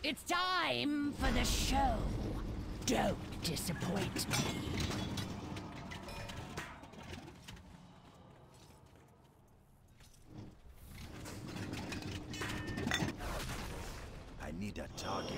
It's time for the show. Don't disappoint me. I need a target.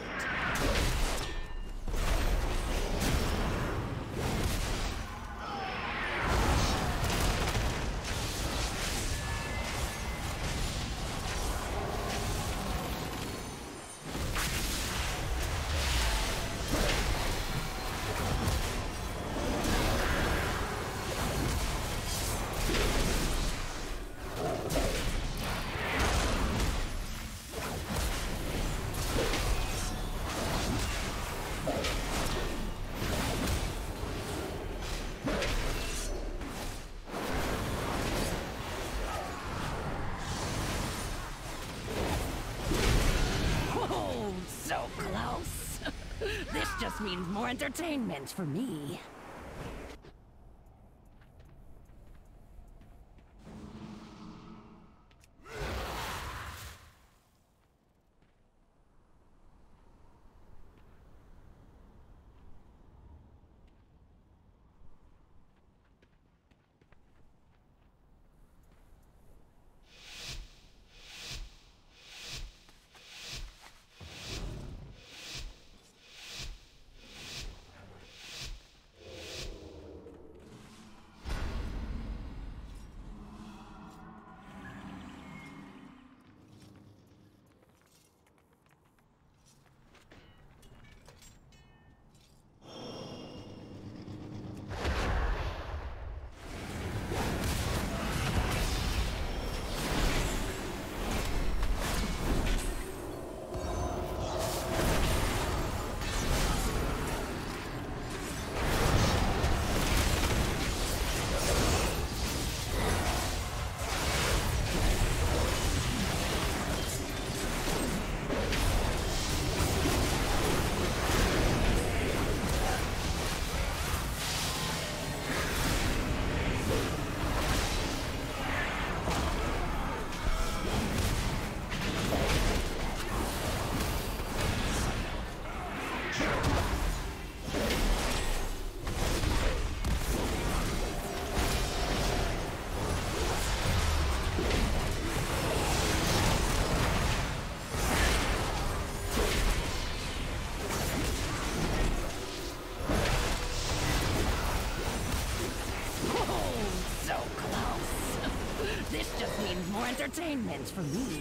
So close. This just means more entertainment for me. So close. This just means more entertainment for me.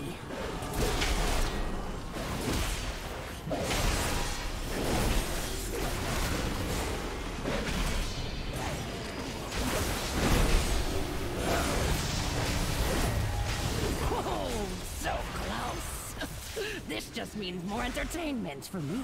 So close. This just means more entertainment for me.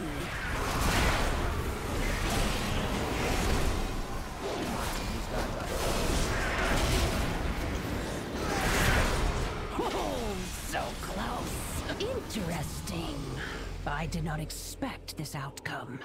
So close. Interesting. I did not expect this outcome.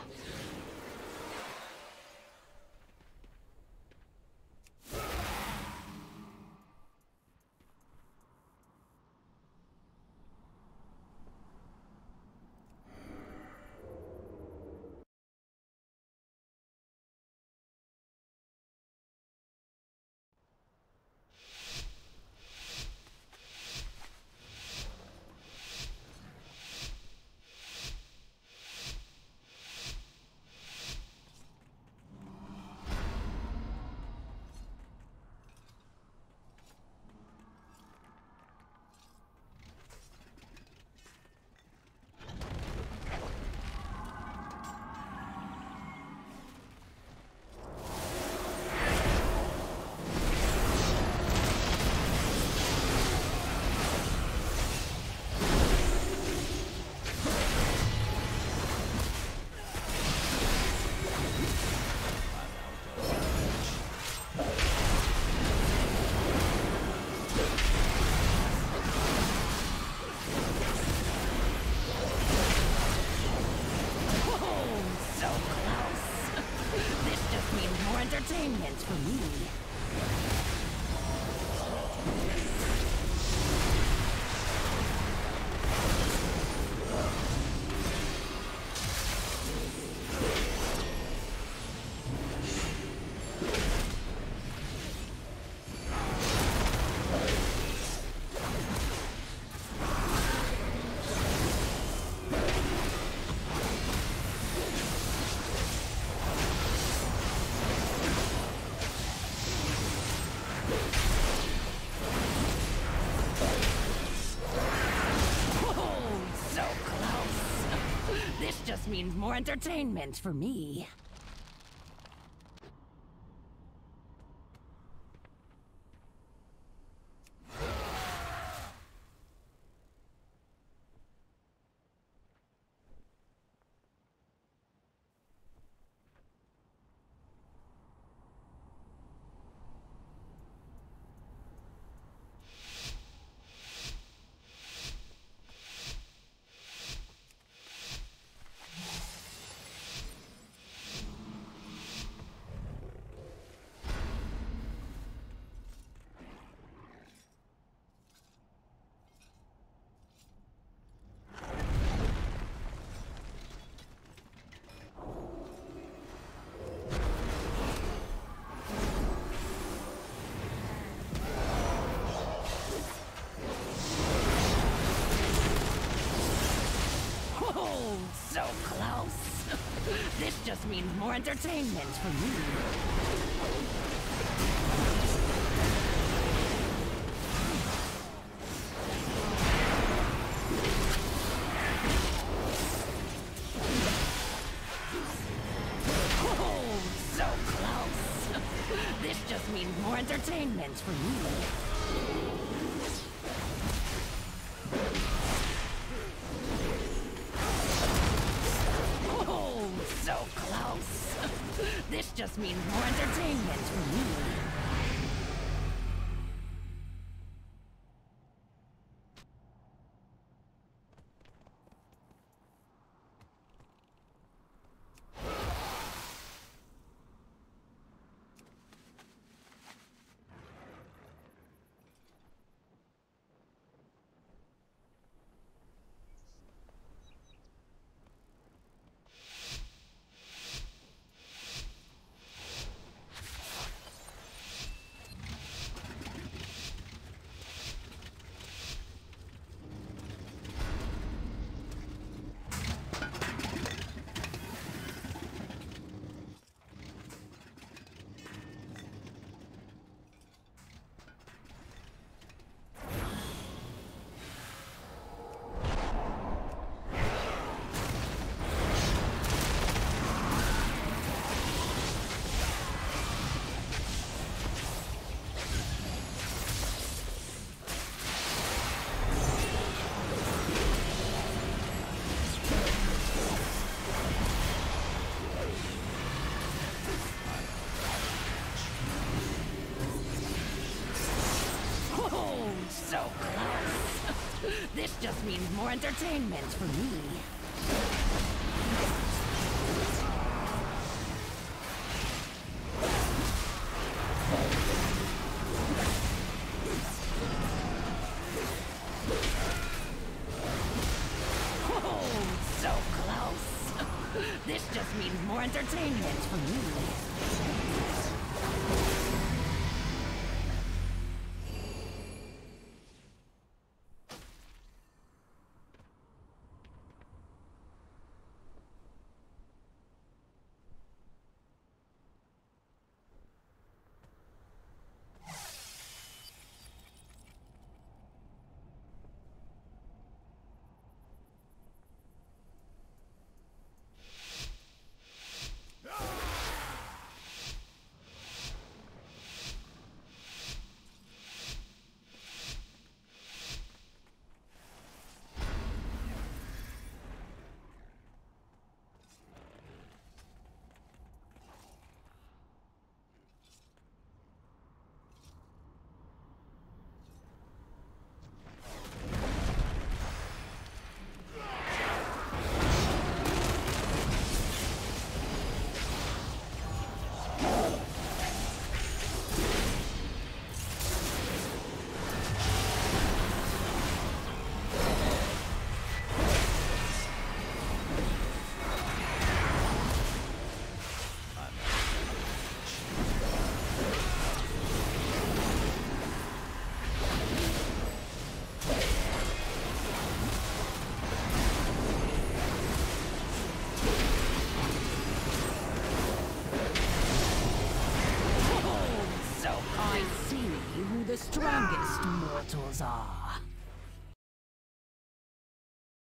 Entertainment for me. just means more entertainment for me. So close. This just means more entertainment for me. Oh, so close. This just means more entertainment for me. So close. This just means more entertainment for me. So close. This just means more entertainment for me. Oh, so close. This just means more entertainment for me. The strongest mortals are.